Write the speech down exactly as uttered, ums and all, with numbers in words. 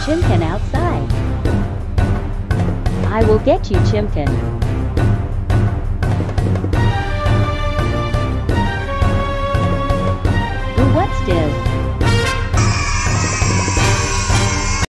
Chimkin outside. I will get you, Chimkin. What's this?